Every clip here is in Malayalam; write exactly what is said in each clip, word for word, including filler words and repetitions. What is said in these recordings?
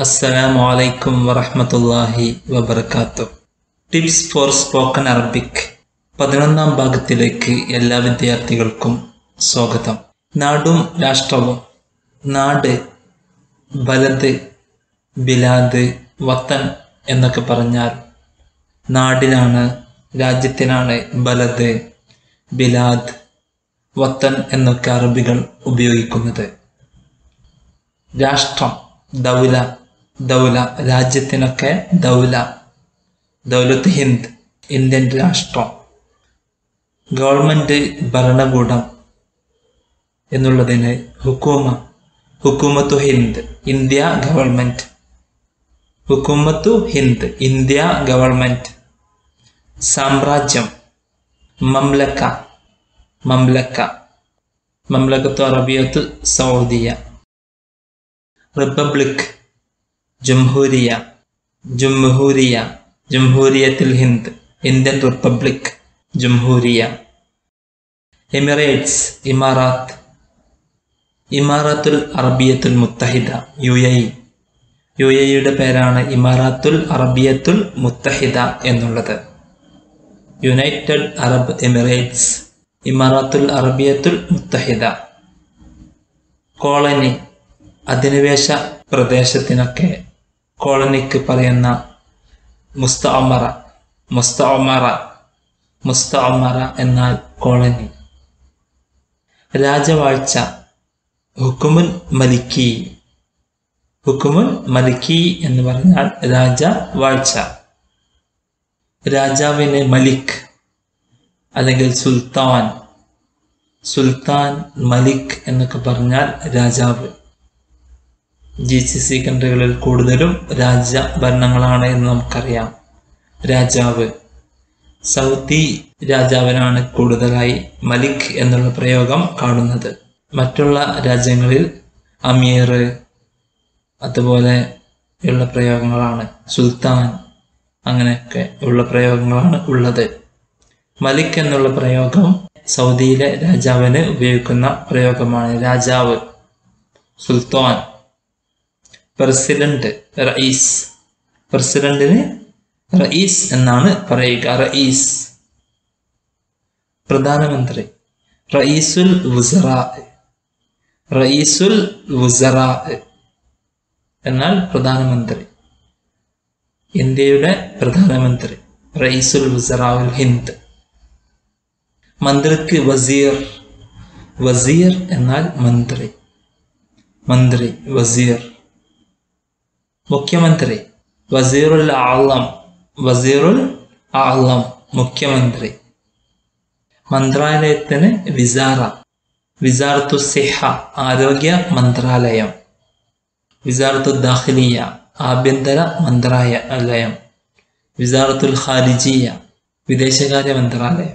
Assalamu alaikum warahmatullahi wabarakatuh. Tips for spoken Arabic പതിനൊന്നാം ഭാഗത്തിലേക്ക് എല്ലാ വിദ്യാർത്ഥികൾക്കും സ്വാഗതം. നാടും രാഷ്ട്രവും. നാട്, ബലദ്, ബിലാദ്, വത്തൻ എന്നൊക്കെ പറഞ്ഞാൽ നാടിനാണ്, രാജ്യത്തിനാണ് ബലദ്, ബിലാദ്, വത്തൻ എന്നൊക്കെ അറബികൾ ഉപയോഗിക്കുന്നത്. രാഷ്ട്രം, ദൗല, ദൗല രാജ്യത്തിനൊക്കെ ദൗല, ദൗലത്ത് ഹിന്ദ് ഇന്ത്യൻ രാഷ്ട്രം. ഗവൺമെൻറ്, ഭരണകൂടം എന്നുള്ളതിന് ഹുക്കൂമ, ഹുക്കൂമത്തു ഹിന്ദ് ഇന്ത്യ ഗവൺമെൻറ്, ഹുക്കൂമത്തു ഹിന്ദ് ഇന്ത്യ ഗവൺമെൻറ്. സാമ്രാജ്യം, മംലക്ക, മംലക്ക മംലക്കത്തു അറബിയത്തു സൗദിയ. റിപ്പബ്ലിക്, ജംഹൂരിയ, ജംഹൂരിയ ജംഹൂരിയത്തുൽ ഹിന്ദ് ഇന്ത്യൻ റിപ്പബ്ലിക്, ജംഹൂരിയ. എമിറേറ്റ്സ്, ഇമാറാത്ത്, ഇമാറാത്തുൽ അറബിയത്തുൽ മുത്തഹിദ U A E. U A ഇയുടെ പേരാണ് ഇമാറാത്തുൽ അറബിയത്തുൽ മുത്തഹിദ എന്നുള്ളത്. യുണൈറ്റഡ് അറബ് എമിറേറ്റ്സ്, ഇമാറാത്തുൽ അറബിയത്തുൽ മുത്തഹിദ. കോളനി, അധിനിവേശ പ്രദേശത്തിനൊക്കെ കോളനിക്ക് പറയുന്ന മുസ്തഅമറ, മുസ്തഅമറ മുസ്തഅമറ എന്നാൽ കോളനി. രാജവാഴ്ച, ഹുക്കുമുൻ മലിക്കി, ഹുക്കുമുൻ മലിക്കി എന്ന് പറഞ്ഞാൽ രാജവാഴ്ച. രാജാവിന് മലിക് അല്ലെങ്കിൽ സുൽത്താൻ, സുൽത്താൻ, മലിക് എന്നൊക്കെ പറഞ്ഞാൽ രാജാവ്. ജി സി സി കൺട്രികളിൽ കൂടുതലും രാജഭരണങ്ങളാണ് എന്ന് നമുക്കറിയാം. രാജാവ്. സൗദി രാജാവിനാണ് കൂടുതലായി മലിക് എന്നുള്ള പ്രയോഗം കാണുന്നത്. മറ്റുള്ള രാജ്യങ്ങളിൽ അമീർ അതുപോലെ ഉള്ള പ്രയോഗങ്ങളാണ്, സുൽത്താൻ അങ്ങനെയൊക്കെ ഉള്ള പ്രയോഗങ്ങളാണ് ഉള്ളത്. മലിക് എന്നുള്ള പ്രയോഗം സൗദിയിലെ രാജാവിന് ഉപയോഗിക്കുന്ന പ്രയോഗമാണ്. രാജാവ്, സുൽത്താൻ. പ്രസിഡന്റ്, റയീസ്, പ്രസിഡന്റിന് റയീസ് എന്നാണ് പറയുക, റയീസ്. പ്രധാനമന്ത്രി, റയീസുൽ വുസറാ, റയീസുൽ വുസറാ എന്നാൽ പ്രധാനമന്ത്രി, ഇന്ത്യയുടെ പ്രധാനമന്ത്രി, റയീസുൽ വുസറാഉൽ ഹിന്ദ്. മന്ത്രിക്ക് വസീർ, വസീർ എന്നാൽ മന്ത്രി, മന്ത്രി, വസീർ. മുഖ്യമന്ത്രി, വസീറുൽ ആളം, വസീറുൽ ആളം മുഖ്യമന്ത്രി. മന്ത്രാലയത്തിന് വിസാറ, വിസാറത്തു സിഹ ആരോഗ്യ മന്ത്രാലയം. വിസാറത്തു ദാഖിലിയ ആഭ്യന്തര മന്ത്രാലയം. വിസാറത്തുൽ ഖാരിജിയ വിദേശകാര്യ മന്ത്രാലയം.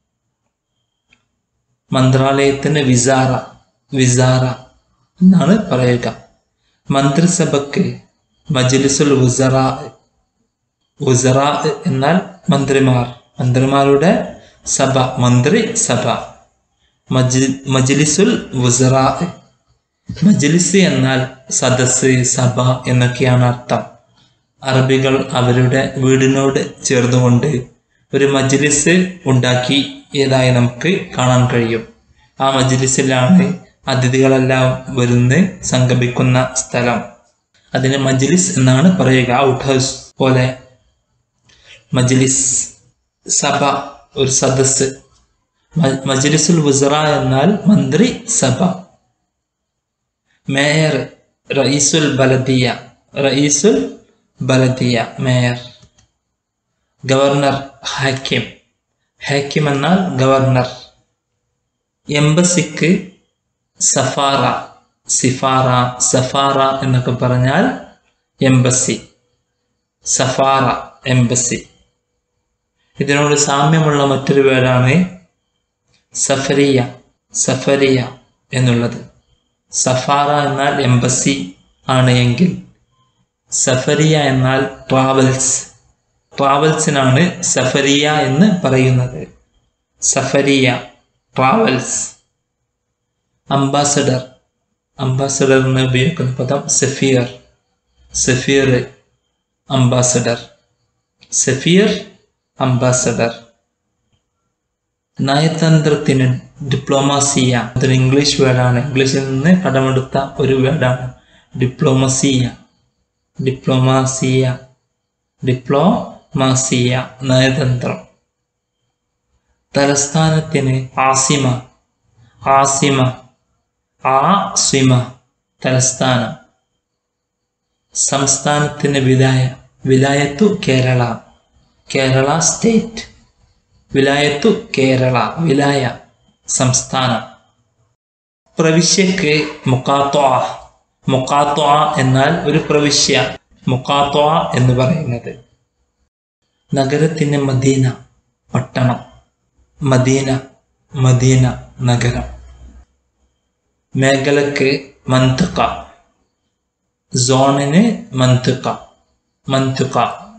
മന്ത്രാലയത്തിന് വിസാറ, വിസാറ എന്നാണ് പറയുക. മന്ത്രിസഭയ്ക്ക് മജ്ലിസുൽ വുസറാ, വുസറാ എന്നാൽ മന്ത്രിമാർ, മന്ത്രിമാരുടെ സഭ, മന്ത്രിസഭ. മജ് മജ്ലിസുൽ വുസറാ, മജ്ലിസ് എന്നാൽ സദസ്, സഭ എന്നൊക്കെയാണ് അർത്ഥം. അറബികൾ അവരുടെ വീടിനോട് ചേർന്നുകൊണ്ട് ഒരു മജ്ലിസ് ഉണ്ടാക്കിയതായി നമുക്ക് കാണാൻ കഴിയും. ആ മജ്ലിസിലാണ് അതിഥികളെല്ലാം വരുന്ന് സംഗമിക്കുന്ന സ്ഥലം. അതിന് മജ്ലിസ് എന്നാണ് പറയുക. ഔട്ട് ഹൗസ് പോലെ മജ്ലിസ്, സഭ, ഒരു സദസ്. മജ്ലിസുൽ വുസറ എന്നാൽ മന്ത്രി സഭ. മേയർ, റയീസുൽ ബലദിയ, റയീസുൽ ബലദിയ മേയർ. ഗവർണർ, ഹാക്കിം, ഹാക്കിം എന്നാൽ ഗവർണർ. എംബസിക്ക് സഫാറ, സിഫാറ, സഫാറ എന്നൊക്കെ പറഞ്ഞാൽ എംബസി, സഫാറ എംബസി. ഇതിനോട് സാമ്യമുള്ള മറ്റൊരു പേരാണ് സഫരിയ, സഫരിയ എന്നുള്ളത്. സഫാറ എന്നാൽ എംബസി ആണ് എങ്കിൽ സഫരിയ എന്നാൽ ട്രാവൽസ്, ട്രാവൽസിനാണ് സഫരിയ എന്ന് പറയുന്നത്. സഫരിയ, ട്രാവൽസ്. അംബാസഡർ, അംബാസഡർ എന്ന് ഉപയോഗിക്കുന്ന പദം സഫീർ, സഫീർ അംബാസഡർ. സഫീർ അംബാസഡർ. നയതന്ത്രത്തിന് ഡിപ്ലോമാസിയ, അതൊരു ഇംഗ്ലീഷ് വേർഡാണ്. ഇംഗ്ലീഷിൽ നിന്ന് കടമെടുത്ത ഒരു വേർഡാണ് ഡിപ്ലോമസിയ. ഡിപ്ലോമാസിയ ഡിപ്ലോമാസിയ നയതന്ത്രം. തലസ്ഥാനത്തിന് ആസിമ. ആസിമ ആസിമ തലസ്ഥാനം. സംസ്ഥാനത്തിന് വിലായ. വിലായത്തു കേരള. കേരള സ്റ്റേറ്റ്. വിലായത്തു കേരള. വിലായ സംസ്ഥാനം. പ്രവിശ്യക്ക് മുഖാത്വ. മുഖാത്വ എന്നാൽ ഒരു പ്രവിശ്യ. മുഖാത്വ എന്ന് പറയുന്നത്. നഗരത്തിന് മദീന പട്ടണം. മദീന മദീന നഗരം. മേഖലക്ക് മന്തിഖ. സോണിന് മന്തിഖ. മന്തിഖ.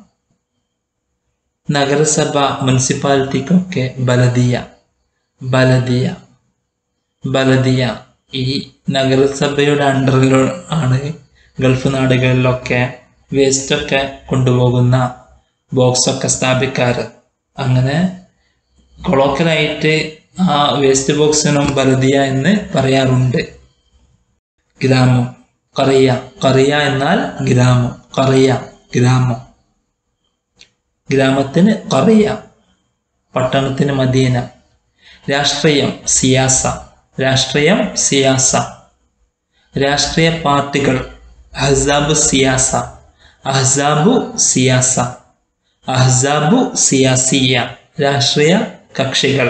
നഗരസഭ മുനിസിപ്പാലിറ്റിക്കൊക്കെ ബലദിയ. Baladiya Baladiya. ഈ നഗരസഭയുടെ അണ്ടറിൽ ആണ് ഗൾഫ് നാടുകളിലൊക്കെ വേസ്റ്റൊക്കെ കൊണ്ടുപോകുന്ന ബോക്സൊക്കെ സ്ഥാപിക്കാറ്. അങ്ങനെ കൊളോക്കലായിട്ട് ആ വേസ്റ്റ് ബോക്സിനും ബലദിയ എന്ന് പറയാറുണ്ട്. ഗ്രാമം കറിയ. കറിയ എന്നാൽ ഗ്രാമം. കറിയ ഗ്രാമം. ഗ്രാമത്തിന് കറിയ. പട്ടണത്തിന് മദീന. രാഷ്ട്രീയം സിയാസ. രാഷ്ട്രീയം സിയാസ. രാഷ്ട്രീയ പാർട്ടികൾ അഹ്സാബു സിയാസ. അഹ്സാബു സിയാസ. അഹ്സാബു സിയാസിയ രാഷ്ട്രീയ കക്ഷികൾ.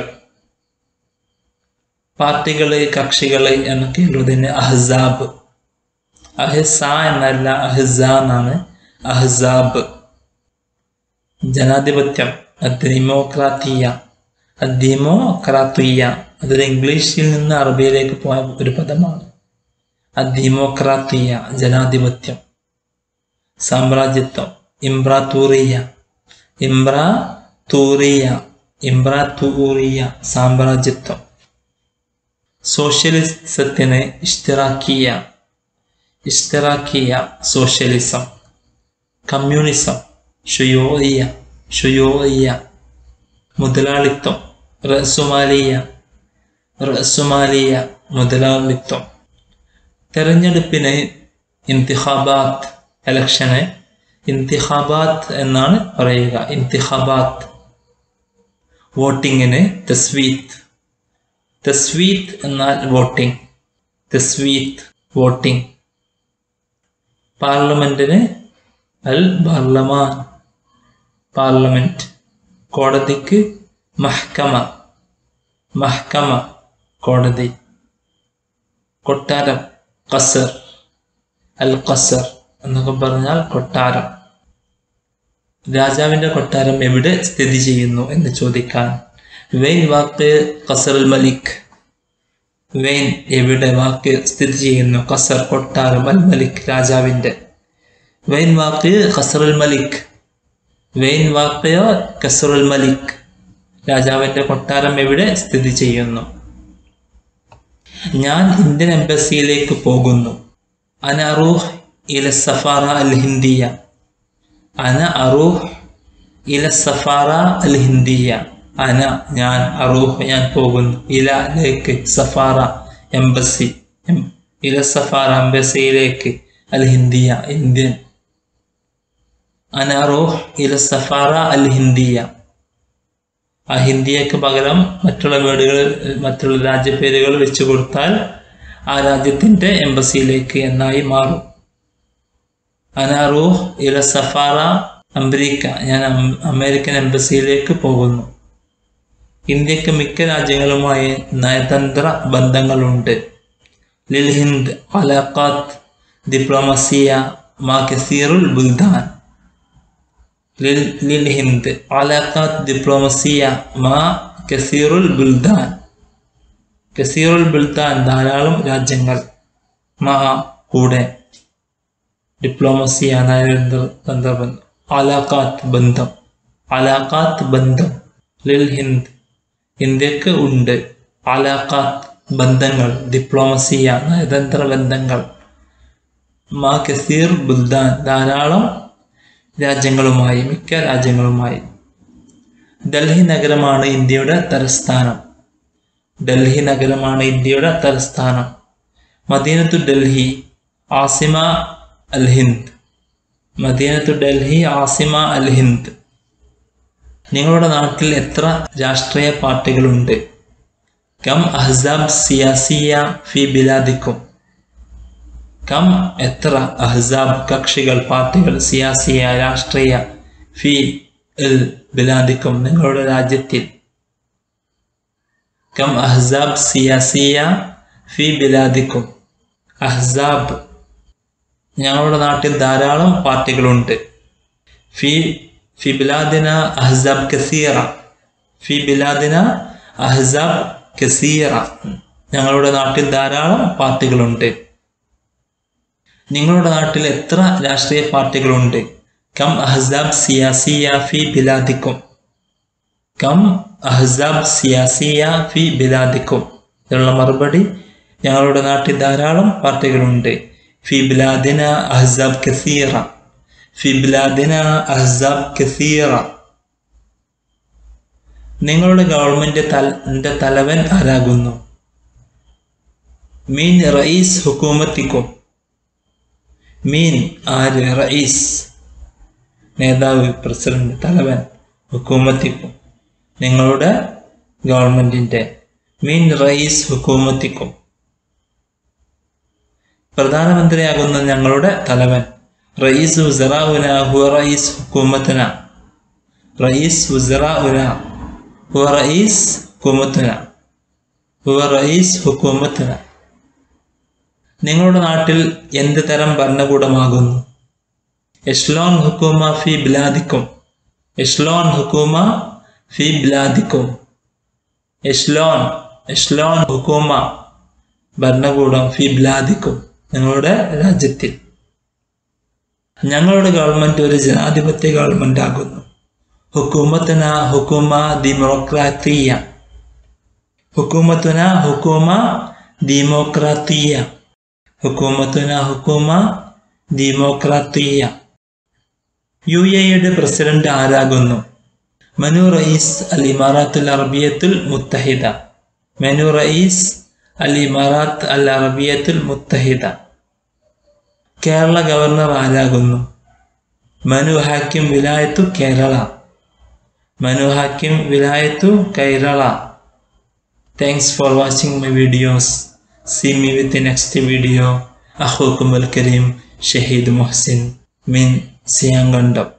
പാർട്ടികള് കക്ഷികള് എന്നൊക്കെ ഉള്ളതിന് അഹ്സാബ്. അഹ്സ എന്നല്ല അഹ്സ എന്നാണ്. അഹ്സാബ്. ജനാധിപത്യം അദ്ദീമോക്രാത്തിയ. അദ്ദീമോക്രാത്തിയ അതൊരു ഇംഗ്ലീഷിൽ നിന്ന് അറബിയിലേക്ക് പോയ ഒരു പദമാണ്. അദ്ദീമോക്രാത്തിയ ജനാധിപത്യം. സാമ്രാജ്യത്വം ഇംബ്രാത്തൂറിയ. ഇംബ്രാത്തൂറിയ ഇംബ്രാത്തൂറിയ സാമ്രാജ്യത്വം. സോഷ്യലിസത്തിന് ഇഷ്തിറാക്കിയ. ഇഷ്തിറാക്കിയ സോഷ്യലിസം. കമ്മ്യൂണിസം ഷുയൂഇയ. ഷുയൂഇയ മുതലാളിത്തം. റഅസുമാലിയ. റഅസുമാലിയ മുതലാളിത്തം. തെരഞ്ഞെടുപ്പിന് ഇന്തിഖാബാത്ത്. എലക്ഷന് ഇന്തിഖാബാത്ത് എന്നാണ് പറയുക. ഇന്തിഖാബാത്ത്. വോട്ടിങ്ങിന് തസ്വീത്ത്. തസ്വീത്ത് എന്നാൽ വോട്ടിംഗ്. തസ്വീത്ത് വോട്ടിംഗ്. പാർലമെന്റിന് അൽ പാർലമാൻ. പാർലമെന്റ്. കോടതിക്ക് മഹ്കമ. മഹ്കമ കോടതി. കൊട്ടാരം ഖസർ. അൽ ഖസർ എന്നൊക്കെ പറഞ്ഞാൽ കൊട്ടാരം. രാജാവിന്റെ കൊട്ടാരം എവിടെ സ്ഥിതി ചെയ്യുന്നു എന്ന് ചോദിക്കാൻ വെയിൻ വാക്ക് ഖസർ അൽ മലിക്. വെയിൻ എവിടെ വാക്ക് സ്ഥിതി ചെയ്യുന്നു. ഖസർ കൊട്ടാരം. അൽ മലിക് രാജാവിന്റെ. വെയിൻ വാക്ക് ഖസർ അൽ മലിക്. വെയിൻ വാക്ക് ഖസർ അൽ മലിക് രാജാവിന്റെ കൊട്ടാരം എവിടെ സ്ഥിതി ചെയ്യുന്നു. ഞാൻ ഇന്ത്യൻ എംബസിയിലേക്ക് പോകുന്നു. അന അറൂഹ് ഇല സഫാറ അൽ ഹിന്ദിയ. അന അറൂഹ് ഇല സഫാറ അൽ ഹിന്ദിയ. അന ഞാൻ, അറൂഹ് ഞാൻ പോകുന്നു, ഇല ലേക്ക്, സഫാറ എംബസി, ഇല സഫാറ എംബസിയിലേക്ക്, അൽ ഹിന്ദിയ ഇന്ത്യൻ. അന അറൂഹ് ഇല സഫാറ അൽ ഹിന്ദിയ. ആ ഹിന്ദിയക്ക് പകരം മറ്റുള്ള വേർഡുകൾ, മറ്റുള്ള രാജ്യപ്പേരുകൾ വെച്ചു കൊടുത്താൽ ആ രാജ്യത്തിന്റെ എംബസിയിലേക്ക് എന്നായി മാറും. അന അറൂഹ് ഇല സഫാറ അമേരിക്ക. ഞാൻ അമേരിക്കൻ എംബസിയിലേക്ക് പോകുന്നു. ഇന്ത്യക്ക് മിക്ക രാജ്യങ്ങളുമായി നയതന്ത്ര ബന്ധങ്ങളുണ്ട്. ലിൽ ഹിന്ദ് അലാഖാത്ത് ഡിപ്ലോമസിയ മാ കസീറുൽ ബുൽദാൻ. ലിൽ ലിൽ ഹിന്ദ് അലാഖാത്ത് ഡിപ്ലോമസിയ മാ കസീറുൽ ബുൽദാൻ. കസീറുൽ ബുൽദാൻ ധാരാളം രാജ്യങ്ങൾ. മാ കൂടെ. ഡിപ്ലോമസിയ നയതന്ത്ര ബന്ധം. അലാഖാത്ത് ബന്ധം. അലാഖാത്ത് ബന്ധം. ലിൽ ഹിന്ദ് ഇന്ത്യക്ക് ഉണ്ട്. അലാഖാത്ത് ബന്ധങ്ങൾ. ഡിപ്ലോമസിയ നയതന്ത്ര ബന്ധങ്ങൾ. മാ കസീർ ബുൽദാൻ ധാരാളം രാജ്യങ്ങളുമായി, മിക്ക രാജ്യങ്ങളുമായി. ഡൽഹി നഗരമാണ് ഇന്ത്യയുടെ തലസ്ഥാനം. ഡൽഹി നഗരമാണ് ഇന്ത്യയുടെ തലസ്ഥാനം. മദീനത്തു ഡൽഹി ആസിമ അൽ ഹിന്ദ്. മദീനത്തു ഡൽഹി ആസിമ അൽ ഹിന്ദ്. നിങ്ങളുടെ നാട്ടിൽ എത്ര രാഷ്ട്രീയ പാർട്ടികളുണ്ട്? കം അഹ്സാബ് സിയാസിയ ഫി ബിലാദിക്കും. കം എത്ര അഹ്സാബ് കക്ഷികൾ, പാർട്ടികൾ, സിയാസിയ രാഷ്ട്രീയ, ഫി ഇൽ ബിലാദിക്കും നിങ്ങളുടെ രാജ്യത്തിൽ. കം അഹ്സാബ് സിയാസിയ ഫി ബിലാദിക്കും. അഹ്സാബ് ഞങ്ങളുടെ നാട്ടിൽ ധാരാളം പാർട്ടികളുണ്ട്. ഫി ഫി ബിലാദിന അഹ്സാബ് കസീറ. ഫി ബിലാദിന അഹ്സാബ് കസീറ ഞങ്ങളുടെ നാട്ടിൽ ധാരാളം പാർട്ടികളുണ്ട്. നിങ്ങളുടെ നാട്ടിൽ എത്ര രാഷ്ട്രീയ പാർട്ടികളുണ്ട്? കം അഹ്സാബ് സിയാസിയ ഫി ബിലാദിക്കും. കം അഹ്സാബ് സിയാസിയ ഫി ബിലാദിക്കും. ഇതിനുള്ള മറുപടി ഞങ്ങളുടെ നാട്ടിൽ ധാരാളം പാർട്ടികളുണ്ട്. ഫി ബിലാദിന അഹ്സാബ് കസീറ. ഫി ബിലാദിന അഹ്സാബ് കസീറ. നിങ്ങളുടെ ഗവൺമെന്റ് തന്റെ തലവൻ ആരാകുന്നു? മീൻ റയീസ് ഹുക്കൂമത്തിക്കും. മീൻ ആര്? റയീസ് നേതാവ്, പ്രസിഡന്റ്, തലവൻ. ഹുക്കൂമത്തിക്കും നിങ്ങളുടെ ഗവൺമെന്റിന്റെ. മീൻ റയീസ് ഹുക്കൂമത്തിക്കും പ്രധാനമന്ത്രിയാകുന്ന ഞങ്ങളുടെ തലവൻ. റയീസ് ഉസറാഉന ഹുവ റയീസ് ഹുക്കൂമത്തുന. റയീസ് ഉസറാഉന ഹുവ റയീസ് ഹുക്കൂമത്തുന. ഹുവ റയീസ് ഹുക്കൂമത്തുന. നിങ്ങളുടെ നാട്ടിൽ എന്ത് തരം ഭരണകൂടമാകുന്നു? എഷ്ലോൺ ഹുക്കൂമ ഫി ബിലാദിക്കും. എഷ്ലോൺ ഹുക്കൂമ ഫി ബിലാദിക്കും. എഷ്ലോൺ എഷ്ലോൺ ഹുക്കൂമ ഭരണകൂടം ഫി ബിലാദിക്കും നിങ്ങളുടെ രാജ്യത്തിൽ. ഞങ്ങളുടെ ഗവൺമെന്റ് ഒരു ജനാധിപത്യ ഗവൺമെന്റ് ആകുന്നു. ഹുക്കൂമത്തുന ഹുക്കൂമ ഡെമോക്രാത്തിയ. ഹുക്കൂമത്തുന ഹുക്കൂമ ഡെമോക്രാത്തിയ. ഹുക്കൂമത്തുന ഹുക്കൂമ ഡെമോക്രാത്തിയ. യു എയുടെ പ്രസിഡന്റ് ആരാകുന്നു? മനു റയീസ് അൽ ഇമാറാത്തുൽ അറബിയത്തുൽ മുത്തഹിദ. മനു റയീസ് അൽ ഇമാറാത്ത് അൽ അറബിയത്തുൽ മുത്തഹിദ. കേരള ഗവർണർ ആരാകുന്നു? മനു ഹാക്കിം വിലായത്തു കേരള. മനു ഹാക്കിം വിലായത്തു Kerala. Thanks for watching my videos. See me with the next video. Akhukum al Karim Shahid Mohsin min Siangandam.